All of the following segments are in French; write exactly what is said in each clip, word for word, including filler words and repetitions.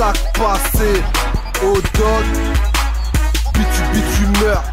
sac passé au dog, puis tu, puis tu meurs.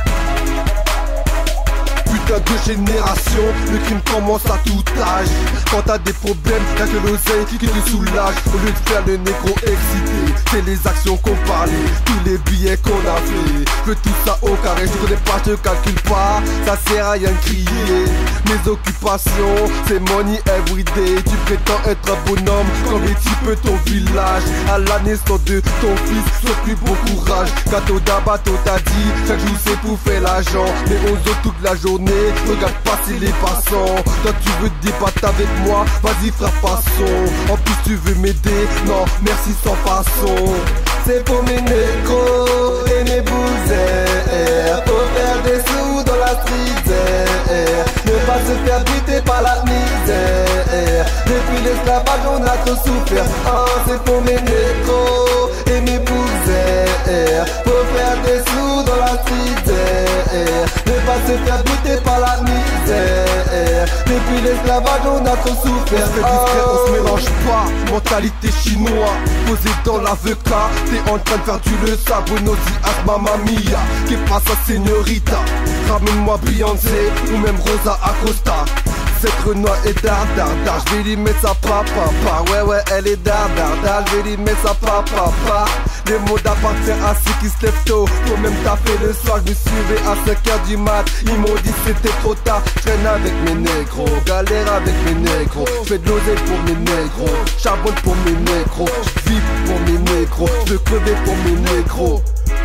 Putain de génération, le crime commence à tout âge. Quand t'as des problèmes, y'a que l'oseille qui te soulage. Au lieu de faire le négro excité, c'est les actions qu'on parlait, tous les billets qu'on a fait. Je veux tout ça au carré, je connais pas, je te calcule pas, ça sert à rien de crier. Mes occupations, c'est money everyday. Tu prétends être un bonhomme, comme les types ton village. À la naissance de ton fils, sauf plus bon courage. Gâteau d'abateau t'a dit, chaque jour c'est pour faire l'argent. Mais on zone toute la journée, regarde passer les passants. Toi tu veux débattre avec moi, vas-y frère passons. En plus tu veux m'aider, non merci sans façon. C'est pour mes négros et mes bousères, pour faire des sous dans la street. Ne pas se faire buter par la misère. Depuis l'esclavage on a trop souffert. Oh, c'est pour mes négros et mes bousères, pour faire des sous dans la street. Ne pas se faire buter par la misère. Depuis l'esclavage on a trop souffert. On discret, on se mélange pas. Mentalité chinois, posé dans l'avocat. T'es en train de faire du le sabot, Diaz, mamma mia. Que pasa señorita? Ramène-moi Beyoncé ou même Rosa Acosta. Cette Renoir est dar dar dar, je vais lui mettre sa papa. Ouais ouais elle est dar dar dar, je vais lui mettre sa papa. Les mots appartiennent à ceux qui se lèvent tôt. Faut même taper le soir, je me suivais à cinq heures du mat. Ils m'ont dit c'était trop tard. Je traîne avec mes négros, galère avec mes négros. Je fais de l'oseille pour mes négros, charbonne pour mes négros. Je vis pour mes négros, je veux crever pour mes négros.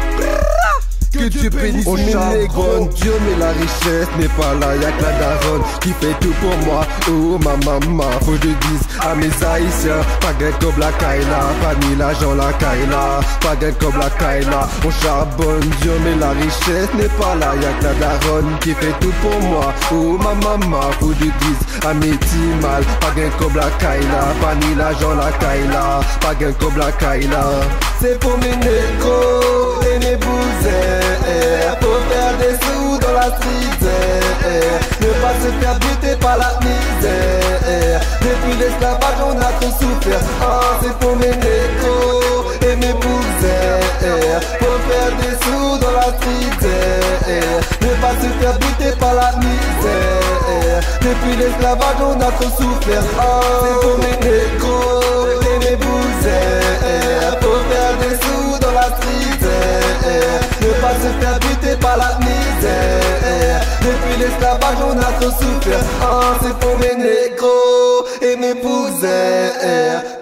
Que Dieu bénisse mes négros. Dieu mais la richesse n'est pas là, y'a que la daronne qui fait tout pour moi. Oh ma maman, faut que je dise à mes haïtiens, pas gain comme la Kaila, pas ni l'argent la Kaila, pas gain comme la Kaila. On charbonne, Dieu mais la richesse n'est pas là, y'a que la daronne qui fait tout pour moi. Oh ma maman, faut que je dise à mes petits mal, pas gain comme la Kaila, pas ni l'argent la Kaila, pas gain comme la Kaila. C'est pour mes négros et mes bousères, pour faire des sous dans la street. Ne pas se faire buter par la misère. Depuis l'esclavage on a trop souffert. Oh, c'est pour mes négros et mes bousères, pour faire des sous dans la street. Ne pas se faire buter par la misère. Depuis l'esclavage on a trop souffert. Oh, c'est pour mes négros et mes bousères, pour faire des sous dans la street. Ne pas se faire buter par la misère. Depuis l'esclavage on a trop souffert. Oh, c'est pour mes négros et mes bousères,